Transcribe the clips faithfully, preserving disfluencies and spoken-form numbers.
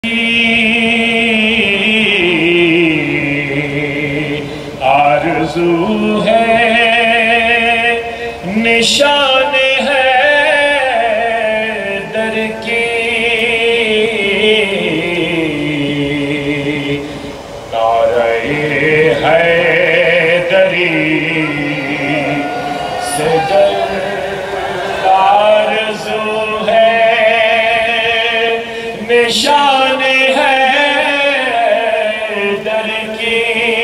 آرزو ہے نشان ہے در کی نعرہ حیدری سے در آرزو ہے نشان ہے در کی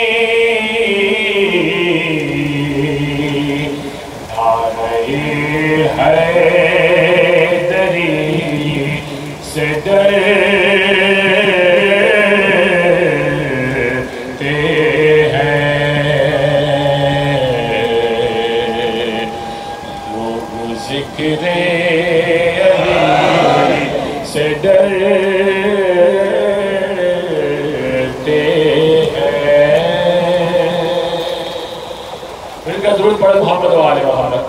حیدری سے ڈرتے ہیں لوگ ذکر علی سے ڈرتے ہیں۔ ان کا درود پڑھ محمد و آل محمد۔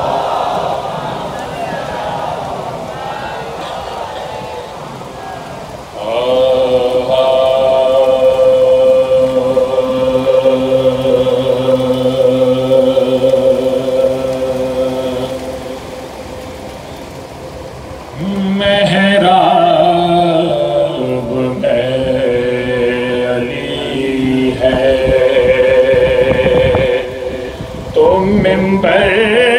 محراب میں علی ہے تو منبر